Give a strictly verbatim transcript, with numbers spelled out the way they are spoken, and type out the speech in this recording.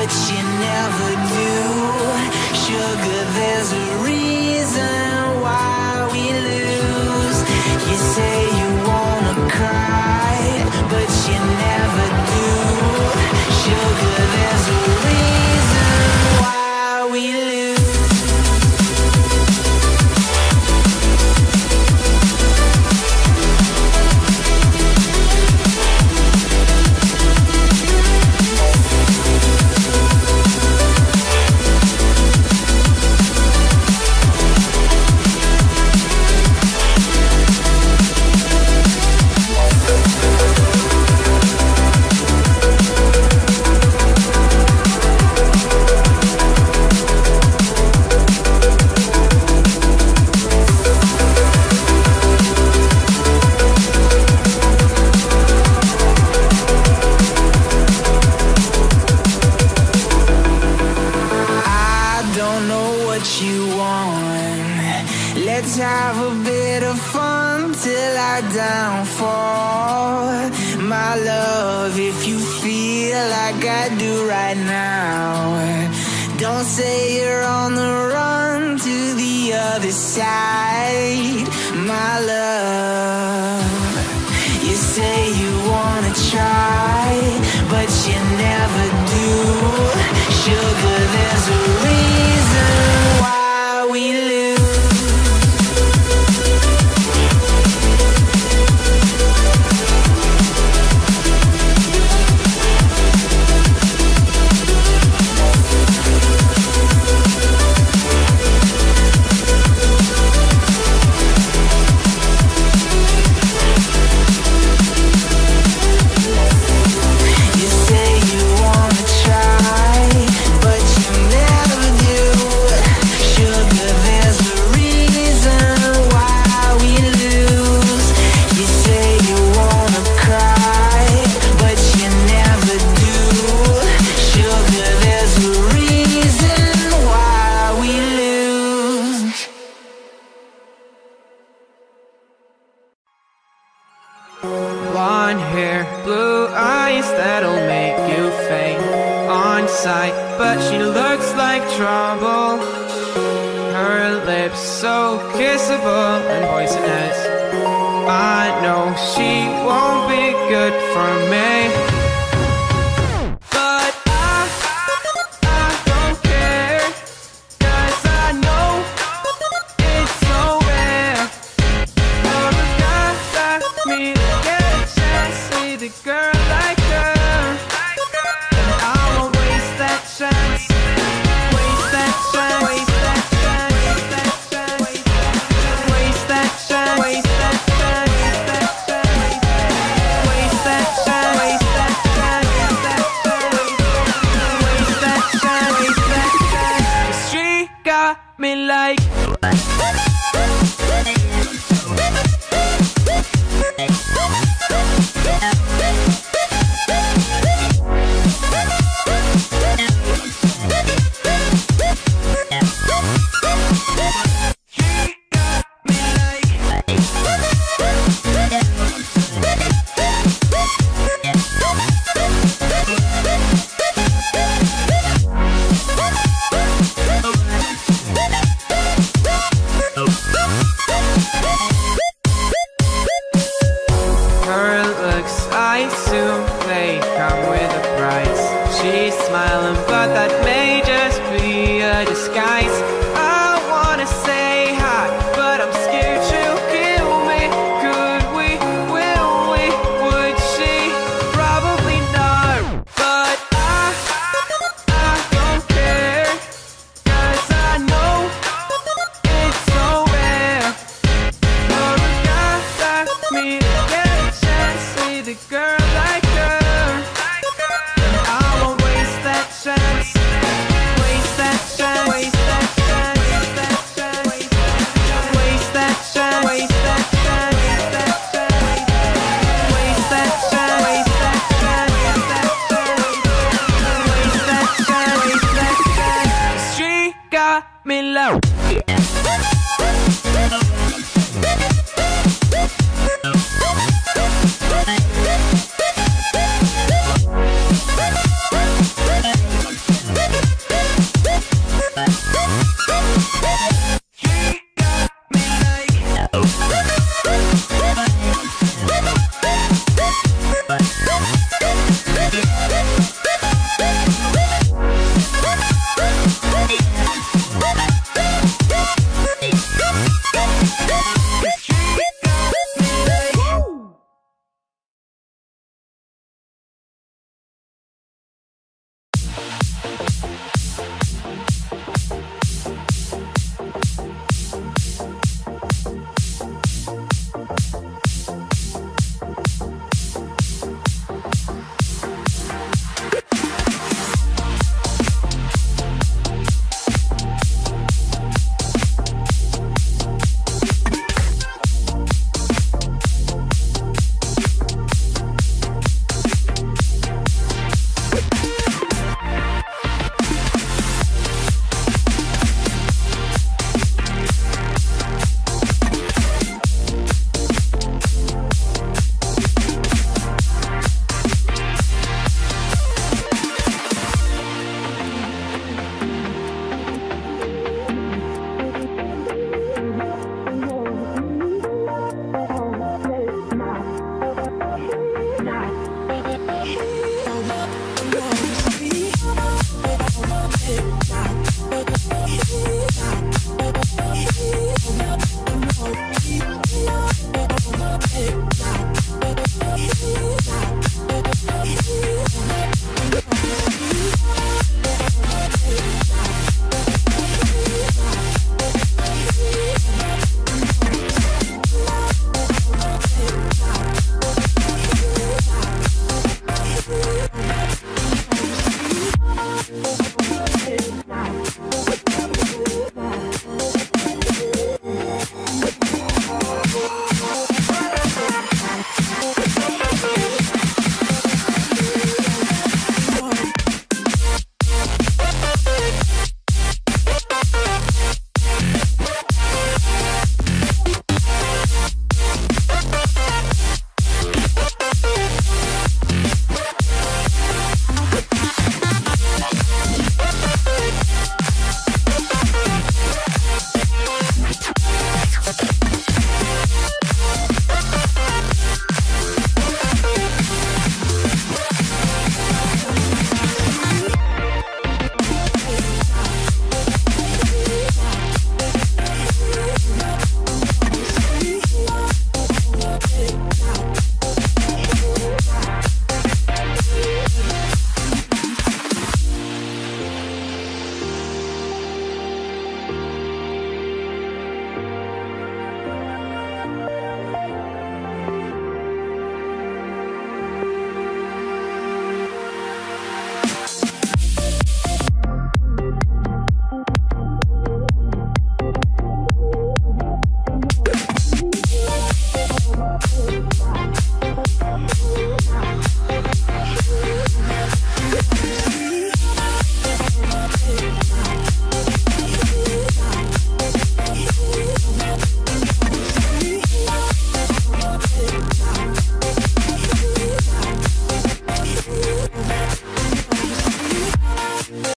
but you never do. Sugar, there's a reason why we lose. You say you wanna cry, but you never do. Sugar, there's a reason why we lose. Let's have a bit of fun till I downfall. My love, if you feel like I do right now, don't say you're on the run to the other side. My love, you say you wanna try, but you never do. Sugar, there's a reason why we lose. Blonde hair, blue eyes, that'll make you faint on sight. But she looks like trouble. Her lips so kissable and poisonous. I know she won't be good for me. But I, I don't care, 'cause I know it's so rare for a guy like me to get a chance with a girl like her. And I won't waste that chance. Waste that chance. Waste that chance. Waste that chance. Waste that chance. Waste that chance. Waste that chance. Waste that chance. Waste that chance. 'Cause she got me like. Her looks, I assume they come with a price. She's smiling, but that may just be a disguise. I wanna say hi, but I'm scared she'll kill me. Could we, will we, would she? Probably not. But I, I don't care, 'cause I know it's so rare for a guy like me to get a chance with a girl like her. And I won't waste that chance. Waste that chance. Waste that chance. Waste that chance. Waste that chance. Waste that chance. Waste that chance. Waste that chance. Waste that chance. Waste that chance. 'Cause she got me low.